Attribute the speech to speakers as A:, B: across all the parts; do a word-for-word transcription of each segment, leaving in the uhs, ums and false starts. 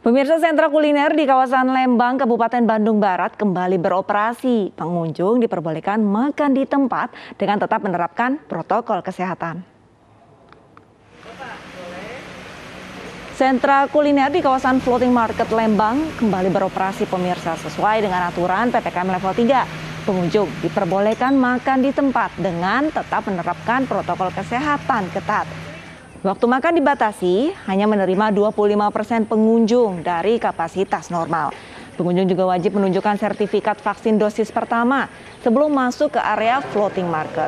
A: Pemirsa, sentra kuliner di kawasan Lembang, Kabupaten Bandung Barat kembali beroperasi. Pengunjung diperbolehkan makan di tempat dengan tetap menerapkan protokol kesehatan. Sentra kuliner di kawasan Floating Market Lembang kembali beroperasi, pemirsa, sesuai dengan aturan P P K M level tiga. Pengunjung diperbolehkan makan di tempat dengan tetap menerapkan protokol kesehatan ketat. Waktu makan dibatasi, hanya menerima dua puluh lima persen pengunjung dari kapasitas normal. Pengunjung juga wajib menunjukkan sertifikat vaksin dosis pertama sebelum masuk ke area floating market.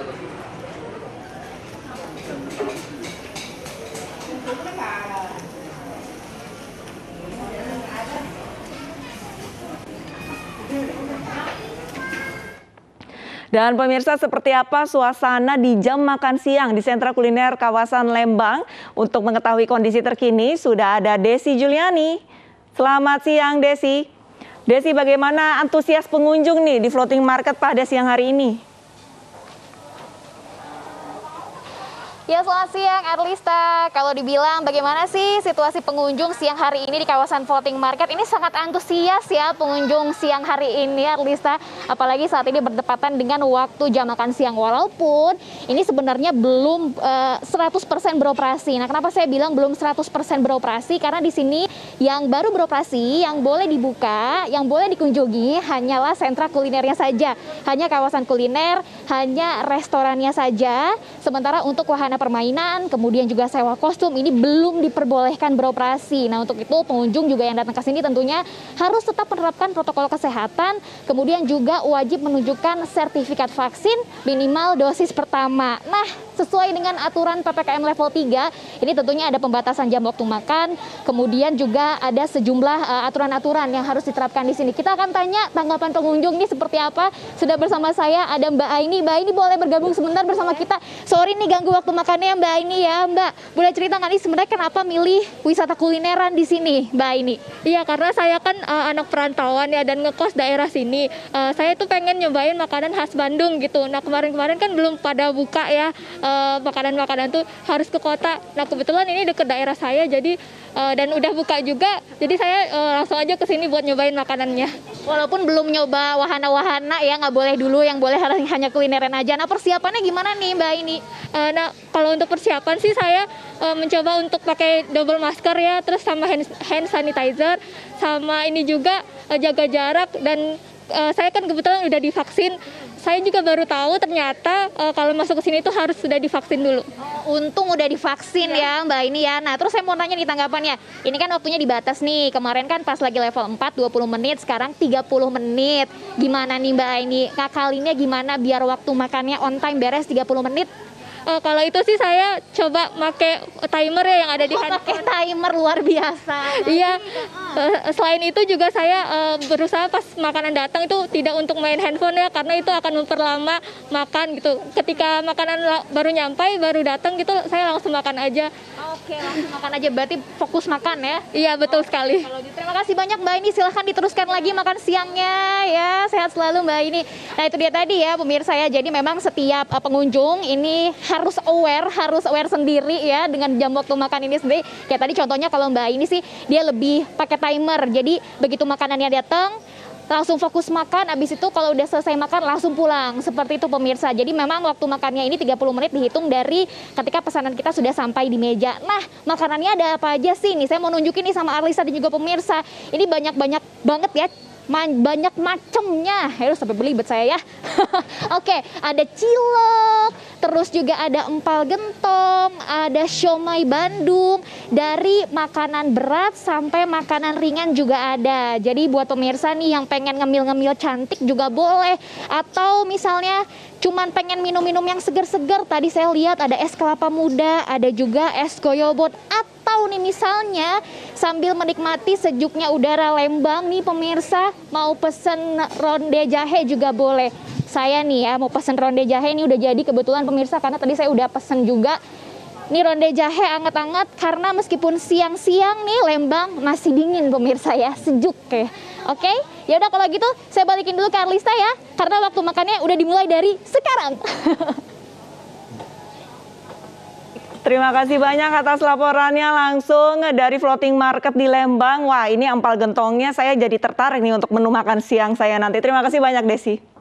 A: Dan pemirsa, seperti apa suasana di jam makan siang di sentra kuliner kawasan Lembang? Untuk mengetahui kondisi terkini sudah ada Desi Juliani. Selamat siang, Desi. Desi, bagaimana antusias pengunjung nih di floating market pada siang hari ini?
B: Ya, selamat siang Arlista. Kalau dibilang bagaimana sih situasi pengunjung siang hari ini di kawasan floating market, ini sangat antusias ya pengunjung siang hari ini, Arlista. Apalagi saat ini berdepatan dengan waktu jam makan siang, walaupun ini sebenarnya belum uh, seratus persen beroperasi. Nah, kenapa saya bilang belum seratus persen beroperasi? Karena di sini yang baru beroperasi, yang boleh dibuka, yang boleh dikunjungi hanyalah sentra kulinernya saja. Hanya kawasan kuliner, hanya restorannya saja. Sementara untuk wahana permainan, kemudian juga sewa kostum ini belum diperbolehkan beroperasi. Nah, untuk itu pengunjung juga yang datang ke sini tentunya harus tetap menerapkan protokol kesehatan, kemudian juga wajib menunjukkan sertifikat vaksin minimal dosis pertama. Nah, sesuai dengan aturan P P K M level tiga, ini tentunya ada pembatasan jam waktu makan, kemudian juga ada sejumlah aturan-aturan uh, yang harus diterapkan di sini. Kita akan tanya tanggapan pengunjung ini seperti apa. Sudah bersama saya ada Mbak Aini. Mbak Aini boleh bergabung sebentar bersama kita. Sorry nih ganggu waktu makannya Mbak Aini ya. Mbak, boleh cerita nggak nih sebenarnya kenapa milih wisata kulineran di sini, Mbak Aini?
C: Iya, karena saya kan uh, anak perantauan ya dan ngekos daerah sini. Uh, saya tuh pengen nyobain makanan khas Bandung gitu. Nah, kemarin-kemarin kan belum pada buka ya makanan-makanan uh, tuh harus ke kota. Nah, kebetulan ini deket daerah saya jadi uh, dan udah buka juga. Jadi saya uh, langsung aja ke sini buat nyobain makanannya.
B: Walaupun belum nyoba wahana-wahana ya, nggak boleh dulu, yang boleh hanya kulineran aja. Nah, persiapannya gimana nih Mbak Aini?
C: Uh, nah, kalau untuk persiapan sih saya uh, mencoba untuk pakai double masker ya, terus sama hand, hand sanitizer, sama ini juga uh, jaga jarak, dan uh, saya kan kebetulan udah divaksin. Saya juga baru tahu ternyata uh, kalau masuk ke sini itu harus sudah divaksin dulu.
B: Oh, untung udah divaksin ya. ya Mbak ini ya. Nah, terus saya mau nanya nih tanggapannya. Ini kan waktunya dibatas nih. Kemarin kan pas lagi level empat dua puluh menit, sekarang tiga puluh menit. Gimana nih Mbak ini? Ngakalinnya gimana biar waktu makannya on time beres tiga puluh menit?
C: Uh, kalau itu sih saya coba pakai timer ya yang ada di
B: oh,
C: handphone.
B: Pakai timer, luar biasa.
C: Iya. Uh, selain itu juga saya uh, berusaha pas makanan datang itu tidak untuk main handphone ya, karena itu akan memperlama makan gitu. Ketika makanan baru nyampai, baru datang gitu, saya langsung makan aja.
B: Oke, langsung makan aja. Berarti fokus makan ya?
C: Iya, betul
B: Oke,
C: sekali.
B: Kalau gitu, terima kasih banyak Mbak Ini. Silahkan diteruskan lagi makan siangnya ya. Sehat selalu Mbak Ini. Nah, itu dia tadi ya pemirsa ya. Jadi memang setiap uh, pengunjung ini harus aware, harus aware sendiri ya dengan jam waktu makan ini sendiri. Kayak tadi contohnya kalau Mbak ini sih dia lebih pakai timer. Jadi begitu makanannya datang langsung fokus makan, habis itu kalau udah selesai makan langsung pulang. Seperti itu pemirsa. Jadi memang waktu makannya ini tiga puluh menit dihitung dari ketika pesanan kita sudah sampai di meja. Nah, makanannya ada apa aja sih? Nih saya mau nunjukin nih sama Arlisa dan juga pemirsa. Ini banyak-banyak banget ya. Man, banyak macemnya, harus sampai belibet saya ya. Oke, ada cilok, terus juga ada empal gentong, ada siomay Bandung, dari makanan berat sampai makanan ringan juga ada. Jadi buat pemirsa nih yang pengen ngemil-ngemil cantik juga boleh, atau misalnya cuman pengen minum-minum yang segar-segar, tadi saya lihat ada es kelapa muda, ada juga es goyobot, atau nih misalnya sambil menikmati sejuknya udara Lembang nih pemirsa, mau pesen ronde jahe juga boleh. Saya nih ya mau pesen ronde jahe, ini udah jadi kebetulan pemirsa, karena tadi saya udah pesen juga. Ini ronde jahe anget-anget, karena meskipun siang-siang nih Lembang masih dingin pemirsa ya, sejuk ya. Oke, ya udah kalau gitu saya balikin dulu ke Arlista ya, karena waktu makannya udah dimulai dari sekarang.
A: Terima kasih banyak atas laporannya langsung dari floating market di Lembang. Wah, ini empal gentongnya saya jadi tertarik nih untuk menu makan siang saya nanti. Terima kasih banyak, Desi.